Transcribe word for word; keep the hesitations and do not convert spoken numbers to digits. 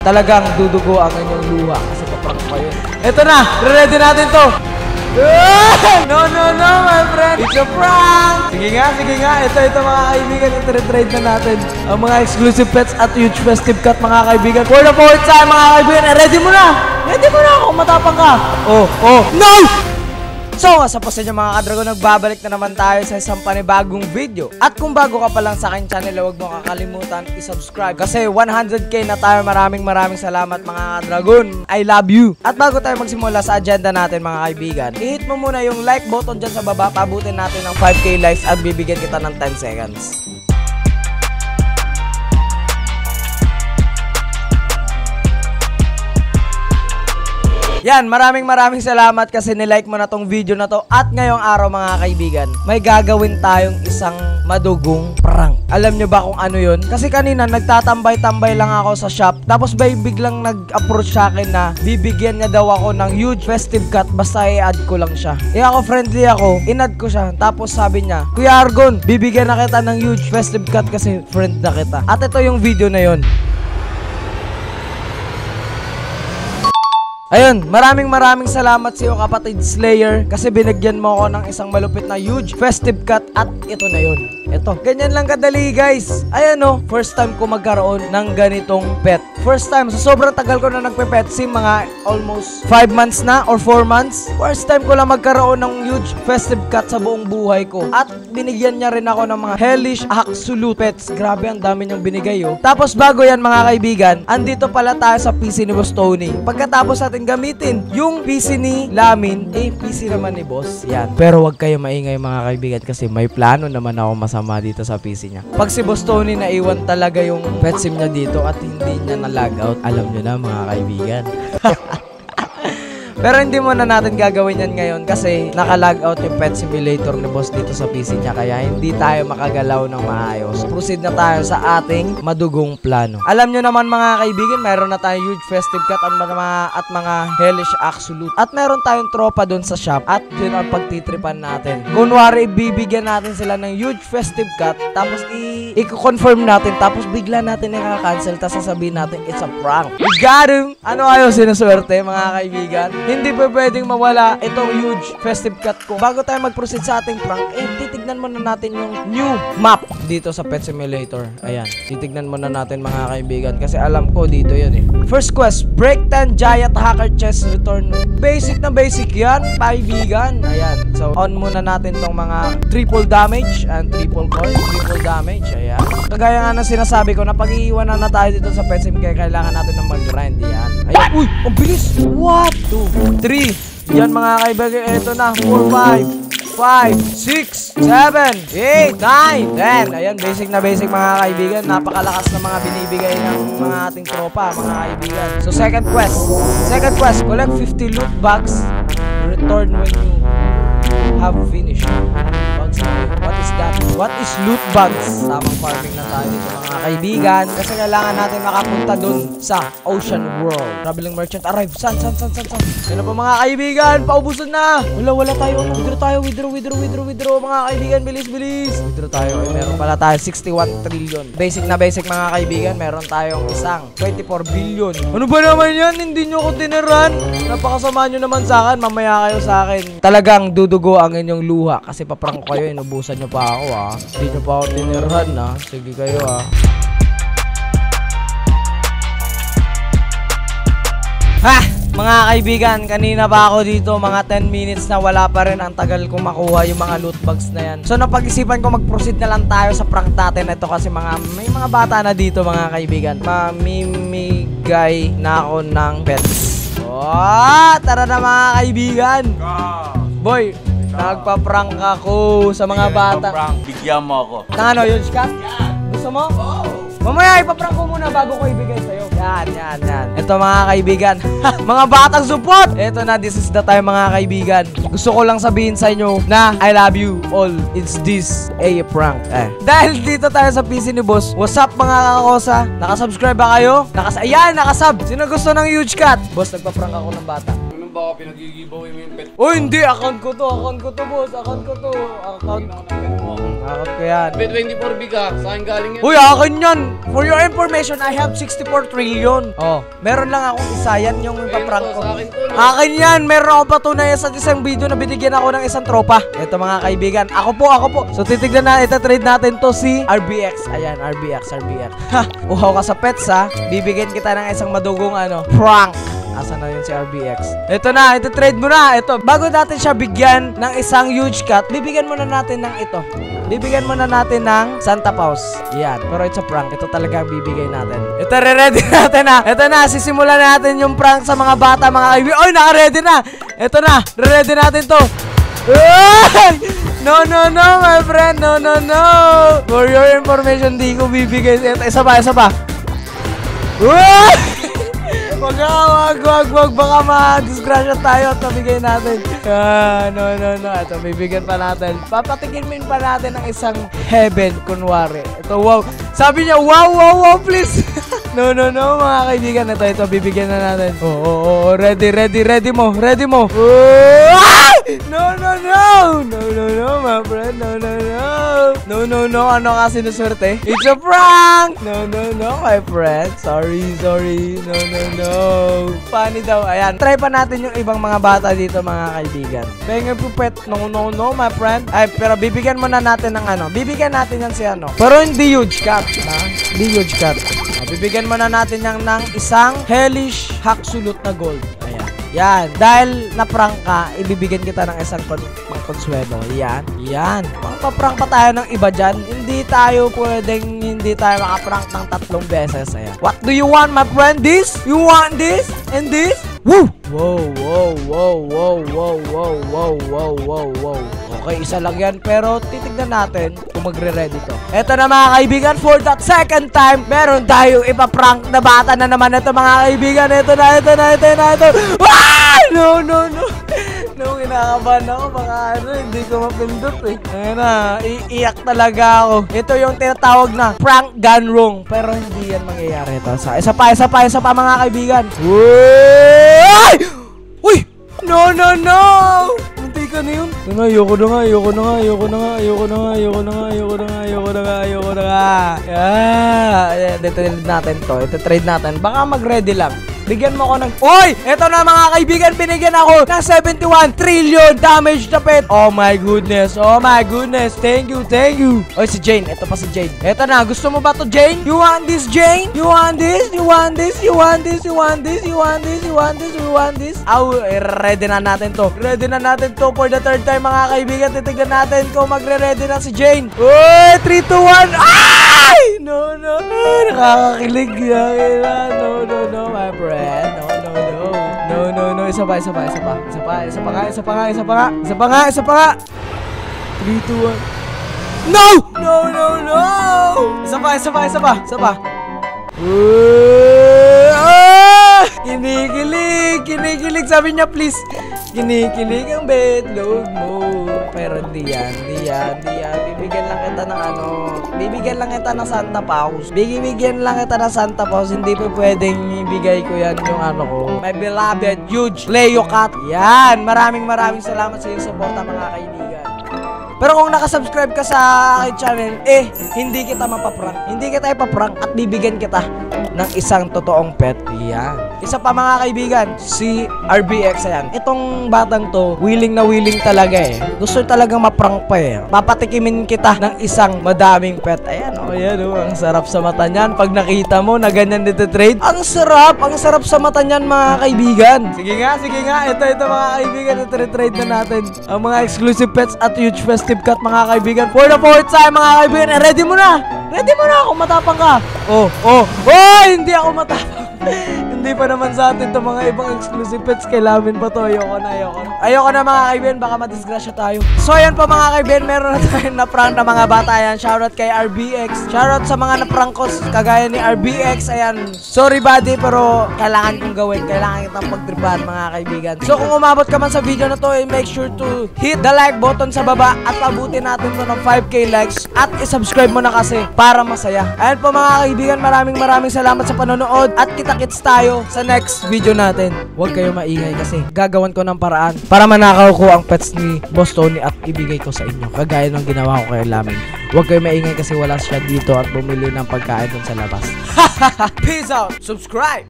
talagang dudugo ang inyong luha kasi paprank ko kayo. Ito na, ready natin to. No, no, no, my friend. It's a prank. Sige nga, sige nga. Ito, ito mga kaibigan. Ito, retrade na natin ang mga exclusive pets at huge festive cut mga kaibigan. For the fourth time mga kaibigan. Ready mo na. Ready mo na kung matapang ka. Oh, oh, no! So, sa po sa inyo mga kadragon, nagbabalik na naman tayo sa isang panibagong video. At kung bago ka pa lang sa aking channel, huwag mo kakalimutan i-subscribe. Kasi one hundred K na tayo. Maraming maraming salamat mga kadragon. I love you. At bago tayo magsimula sa agenda natin mga kaibigan, i-hit mo muna yung like button dyan sa baba. Pabutin natin ng five K likes at bibigyan kita ng ten seconds. Yan, maraming maraming salamat kasi nilike mo na tong video na to. At ngayong araw mga kaibigan, may gagawin tayong isang madugong prank. Alam nyo ba kung ano yun? Kasi kanina nagtatambay-tambay lang ako sa shop. Tapos bay biglang nag-approach sa akin na bibigyan niya daw ako ng huge festive cut basta i-add ko lang siya. Eh ako friendly ako, in-add ko siya. Tapos sabi niya, Kuya Argon, bibigyan na kita ng huge festive cut kasi friend na kita. At ito yung video na yun. Ayun, maraming maraming salamat sa iyo kapatid Slayer kasi binigyan mo ako ng isang malupit na huge festive cut at ito na yun. Ito, ganyan lang kadali guys. Ayan o, first time ko magkaroon ng ganitong pet. First time, sa sobrang tagal ko na nagpe-pet sim, mga almost five months na or four months. First time ko lang magkaroon ng huge festive cut sa buong buhay ko. At binigyan niya rin ako ng mga hellish absolute pets. Grabe, ang dami niyang binigay oh. Tapos bago yan mga kaibigan, andito pala tayo sa P C ni Boss Tony. Pagkatapos natin gamitin yung P C ni Lamin, eh P C naman ni Boss. Yan. Pero wag kayo maingay mga kaibigan kasi may plano naman ako masama dito sa P C niya. Pag si Boss Tony naiwan talaga yung pet sim niya dito at hindi niya na-logout, alam nyo na mga kaibigan. Pero hindi muna natin gagawin yan ngayon kasi naka-logout yung pet simulator ni Boss dito sa P C niya kaya hindi tayo makagalaw ng maayos. Proceed na tayo sa ating madugong plano. Alam nyo naman mga kaibigan, meron na tayong huge festive cut at mga, at mga hellish absolute. At meron tayong tropa dun sa shop at yun ang pagtitripan natin. Kunwari, bibigyan natin sila ng huge festive cut tapos i-confirm natin tapos bigla natin i-cancel tapos sasabihin natin it's a prank. We got him! Ano kayo sinuswerte mga kaibigan? Hindi pa pwedeng mawala itong huge festive cut ko. Bago tayo mag-proceed sa ating prank, eh, titignan muna natin yung new map dito sa Pet Simulator. Ayan, titignan muna natin mga kaibigan kasi alam ko dito yun eh. First quest, Break ten Giant Hacker Chest Return. Basic na basic yan, kaibigan. Ayan, so on muna natin tong mga triple damage and triple core, triple damage. Ayan. Kagaya nga na sinasabi ko na pag-iiwanan na tayo dito sa Pet Sim kaya kailangan natin ng mag-grind. Yan. Ayan, uy, ang bilis. What? two, three. Yan mga kaibigan, ito na. four, five, five, six, seven, eight, nine, ten. Ayan, basic na basic mga kaibigan. Napakalakas na mga binibigay ng mga ating tropa, mga kaibigan. So, second quest. Second quest, collect fifty loot bags. Return when you have finished. Bags na yun. What is that? What is loot bags? Tamang farming na tayo dito mga kaibigan. Kasi kailangan natin makapunta dun sa Ocean World. Traveling merchant arrive. San, san, san, san, san. Yan na po mga kaibigan. Paubusan na. Wala, wala tayo. Withdraw tayo. Withdraw, withdraw, withdraw, withdraw. Mga kaibigan, bilis, bilis. Withdraw tayo. Ay, meron pala tayo sixty-one trillion. Basic na basic mga kaibigan. Meron tayong isang twenty-four billion. Ano ba naman yan? Hindi nyo ko tiniran. Napakasama nyo naman sa akin. Mamaya kayo sa akin. Talagang dudugo ang inyong luha. Kasi paprank ko kayo. Inubusan nyo pa ako ah. Hindi nyo pa ako tinirhan ah. Sige kayo ah. Ha! Mga kaibigan, kanina pa ako dito mga ten minutes na wala pa rin. Ang tagal kong makuha yung mga loot bags na yan. So napag-isipan ko mag-proceed na lang tayo sa prank natin. Ito kasi mga may mga bata na dito mga kaibigan. Mamimigay na ako ng pets. Oh, tara na mga kaibigan. Boy, nagpa-prank ako sa mga bata. Bigyan mo ako. Ano, yun ka? Gusto mo? Oo. Mamaya ipaprank ko muna bago ko ibigay sa'yo. Yan, yan, yan. Ito mga kaibigan. Mga batang support! Ito na, this is the time mga kaibigan. Gusto ko lang sabihin sa inyo na I love you all. It's this a prank. Eh. Dahil dito tayo sa P C ni Boss. What's up mga kakosa? Nakasubscribe ba kayo? Nakas Ayan, nakasub. Sino gusto ng huge cut? Boss, nagpa-prank ako ng bata. Anong baka pinag-giveaway mo yung pet. Oh, hindi. Account ko to. Account ko to, boss. Account ko to. Account ko. Account ko yan. Bet twenty-four big ha. Sa akin galing yan. Uy, akin yan. For your information, I have sixty-four trillion. Oh, meron lang akong isa. Yan yung ipaprank ko. Sa akin to, no? Akin yan. Meron ako patunay sa isang video na binigyan ako ng isang tropa. Ito mga kaibigan. Ako po, ako po. So, titignan na. Ita-trade natin to si R B X. Ayan, R B X, R B X. Ha! Uhaw ka sa pets ha. Bibigyan kita ng isang madugong ano, prank. Asan na yun si R B X? Ito na, ito trade mo na. Ito, bago natin siya bigyan ng isang huge cut, bibigyan muna natin ng ito. Bibigyan muna natin ng Santa Paws. Yan, pero it's a prank. Ito talaga ang bibigay natin. Ito, re-ready natin na. Ito na, sisimulan natin yung prank sa mga bata, mga kaibigan. Oy, naka-ready na. Ito na, re-ready natin to. Uy! No, no, no, my friend. No, no, no. For your information, di ko bibigay. Ito, isa pa, isa pa. Uy! Wag ka, wag, wag, wag. Baka ma-disgrasya tayo at mabigay natin. Ah, no, no, no. Ito, bibigyan pa natin. Papatikimin pa natin ng isang heaven, kunwari. Ito, wow. Sabi niya, wow, wow, wow, please. No, no, no, mga kaibigan. Ito, ito, bibigyan na natin. Oo, oh, oh, oh. Ready, ready, ready mo. Ready mo. Oh! Ah! No, no, no. No, no, no, my friend. No, no, no. No, no, no. Ano ka sinuswerte? It's a prank. No, no, no, my friend. Sorry, sorry. No, no, no. Funny daw. Ayan. Try pa natin yung ibang mga bata dito, mga kaibigan. Pengen po pet. No, no, no, my friend. Ay, pero bibigyan muna natin ng ano. Bibigyan natin yan si ano. Pero hindi huge cut. Ha? Hindi huge cut. Bibigyan muna natin yan ng isang hellish absolute na gold. Ayan. Yan. Dahil na-prank ka, ibibigyan kita ng isang kon konsuelo. Yan. Yan. Pang-prank pa tayo ng iba dyan. Hindi tayo pwedeng hindi tayo makaprank ng tatlong beses. Ayan. What do you want, my friend? This? You want this? And this? Woo! Wow, wow, wow, wow, wow, wow, wow, wow, wow, wow. Okay, isa lang yan. Pero titignan natin kung magre-ready to. Eto na mga kaibigan, for that second time, meron tayong ipaprank na bata na naman ito mga kaibigan. Ito na, ito na, ito na, ito. Ah! No, no, no. No, kinakabahan ako. Baka ano, hindi ko mapindot eh. Ayun na, iiyak talaga ako. Ito yung tinatawag na prank gone wrong. Pero hindi yan mangyayari ito. So, isa pa, isa pa, isa pa mga kaibigan. Uy! Uy! No, no, no! Munti ka na yun. Ito na, ayoko na nga, ayoko na nga, ayoko na nga, ayoko na nga, ayoko na nga, ayoko na nga, ayoko na nga, ayoko na nga. Yeah! Ito-trade natin to. Ito-trade natin. Baka mag-ready lang. Bigyan mo ako ng... Uy! Ito na mga kaibigan, binigyan ako ng seventy-one trillion damage na pet. Oh my goodness. Oh my goodness. Thank you, thank you. Oy, si Jane. Ito pa si Jane. Ito na. Gusto mo ba to, Jane? You want this, Jane? You want this? You want this? You want this? You want this? You want this? You want this? You want this? Aw, eh, ready na natin to. Ready na natin to for the third time, mga kaibigan. Titignan natin kung magre-ready na si Jane. Uy! three, two, one. Ay! No, no. Nakakakilig. No, no, no, my friend. No, no, no. No, no, no. Isa pa, isa pa, isa pa. Isa pa, isa pa nga, isa pa nga, isa pa nga. Isa pa nga, isa pa nga. three, two, one. No! No, no, no! Isa pa, isa pa, isa pa. Isa pa. Ah! Kinikilig, kinikilig. Sabi niya, please. Kinikilig ang betlog mo. Pero hindi yan, hindi yan, hindi yan. Bibigyan lang kita ng ano. Bibigyan lang kita ng Santa Paws. Bibigyan lang kita ng Santa Paws. Hindi po pwedeng ibigay ko yan yung ano ko. My beloved, huge Leo Cat. Yan. Maraming maraming salamat sa iyong suporta, mga kaibigan. Pero kung nakasubscribe ka sa aking channel, eh, hindi kita mapaprank. Hindi kita ipaprank at bibigyan kita ng isang totoong pet. Yan. Isa pa mga kaibigan, si R B X. Ayan. Itong batang to, willing na willing talaga eh. Gusto talagang maprank pa eh. Papatikimin kita ng isang madaming pet. Ayan o, oh, yan o. Oh. Ang sarap sa mata niyan. Pag nakita mo na ganyan dito trade, ang sarap, ang sarap sa mata niyan mga kaibigan. Sige nga, sige nga. Ito, ito mga kaibigan. Ito trade na natin. Ang mga exclusive pets at huge festive cut mga kaibigan. For the fourth time mga kaibigan. Eh, ready mo na. Ready mo na kung matapang ka. Oh, oh, oh, hindi ako matapang. Hindi pa naman sa atin to mga ibang exclusive pets. Kailangan pa to. Ayoko na, ayoko na. Ayoko na mga kaibigan. Baka madisgrasya tayo. So ayan pa mga kaibigan. Meron na tayong na-prank na mga bata. Ayan. Shoutout kay R B X. Shoutout sa mga na-prank ko kagaya ni R B X. Ayan. Sorry buddy pero kailangan kong gawin. Kailangan kitang pagtripan mga kaibigan. So kung umabot ka man sa video na to, eh, make sure to hit the like button sa baba at pabutin natin to ng five K likes at isubscribe mo na kasi para masaya. Ayan po mga kaibigan. Maraming maraming salamat sa panonood at kita-kits tayo sa next video natin. Huwag kayo maingay kasi gagawan ko ng paraan para manakaw ko ang pets ni Boss Tony at ibigay ko sa inyo. Kagaya ng ginawa ko kay Laming. Huwag kayo maingay kasi wala siya dito at bumili ng pagkain dun sa labas. Peace out! Subscribe!